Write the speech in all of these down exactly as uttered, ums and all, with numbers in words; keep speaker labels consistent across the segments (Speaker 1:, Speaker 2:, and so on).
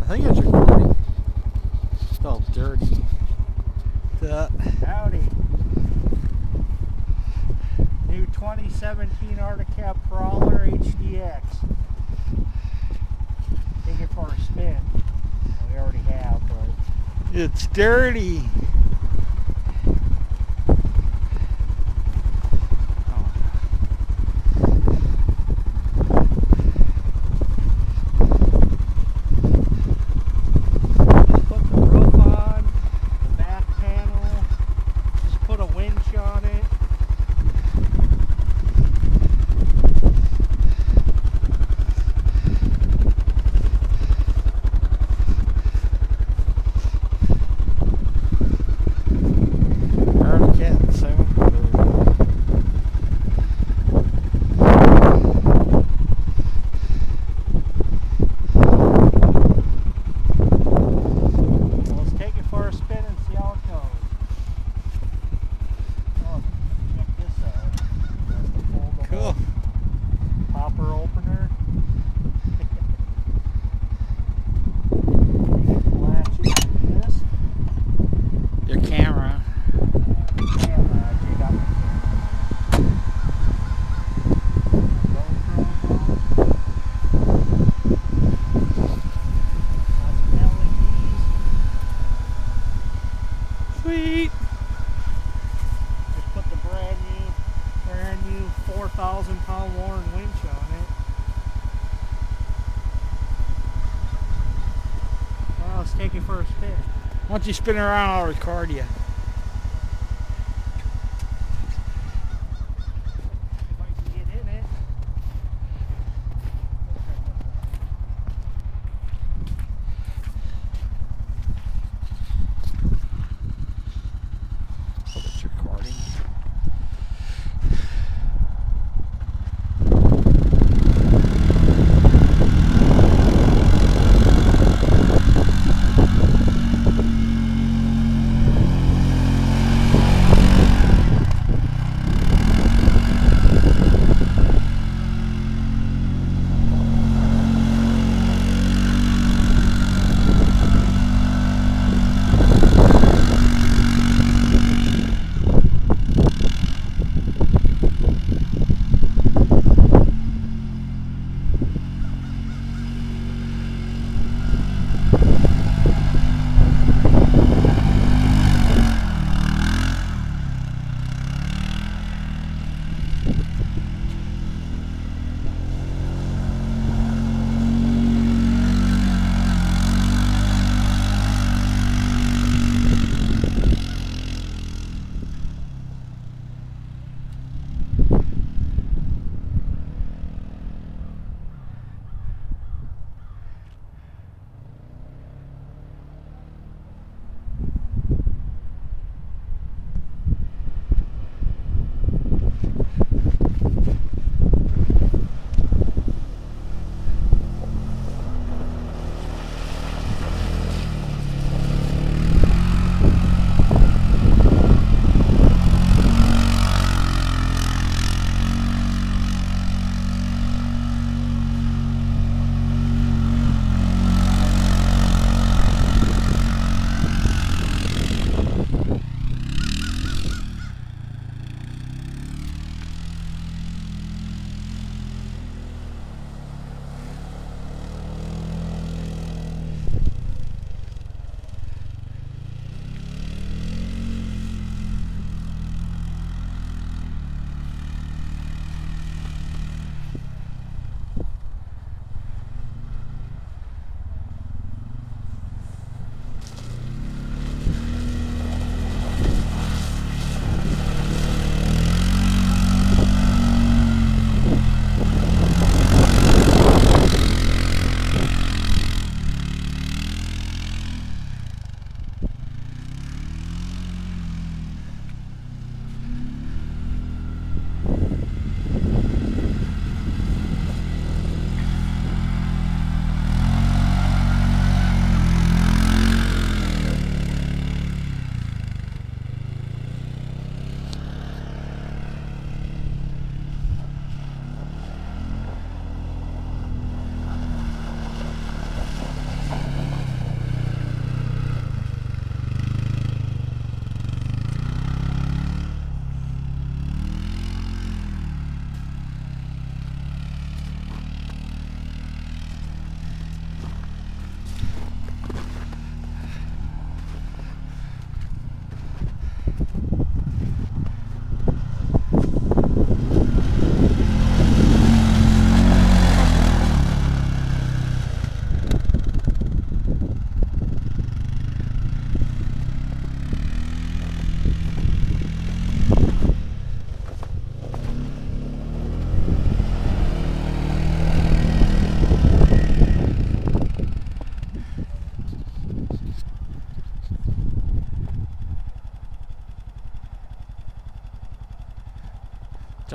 Speaker 1: think it's recording. It's all dirty. The
Speaker 2: Howdy. New twenty seventeen Arctic Cat Prowler H D X. Take it for a spin. Well, we already have, but
Speaker 1: it's dirty. your camera. Sweet.
Speaker 2: Just put the brand new, brand new four thousand pound Warren winch on it. Well, let's take it for a spin.
Speaker 1: Once you spin around, I'll record you.
Speaker 2: If I can get in it.
Speaker 1: Hope it's recording.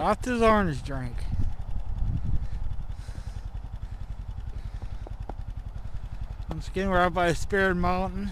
Speaker 1: Soft as orange drink. Once again, we're out by Spirit Mountain.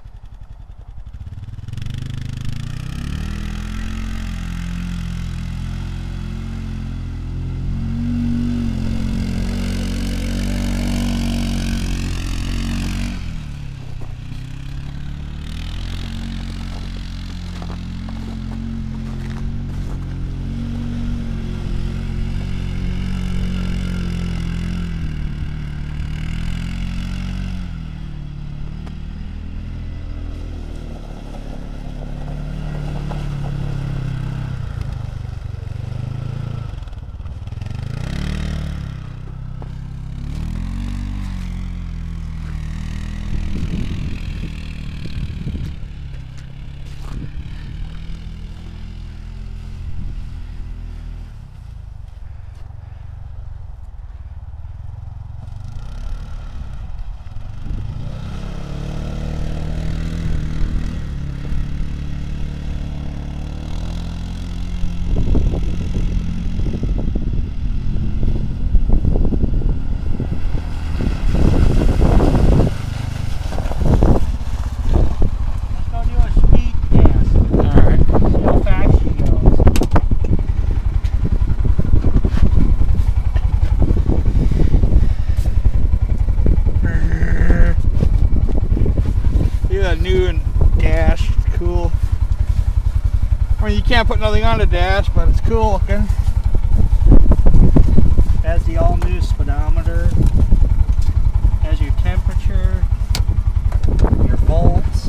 Speaker 1: New and dash, it's cool. I mean, you can't put nothing on the dash, but it's cool looking.
Speaker 2: Has the all new speedometer, has your temperature, your volts,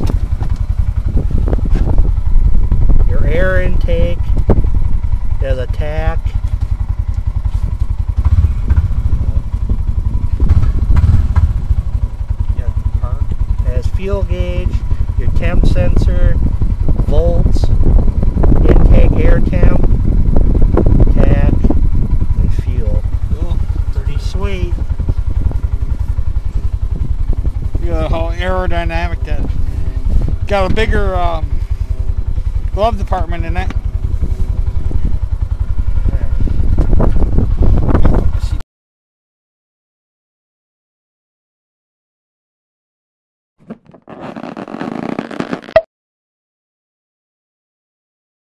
Speaker 2: your air intake, there's a tack. Fuel gauge, your temp sensor, volts, intake air temp, tack, and fuel.
Speaker 1: Cool.
Speaker 2: Pretty sweet.
Speaker 1: Look at how aerodynamic that. Got a bigger um, glove department in that.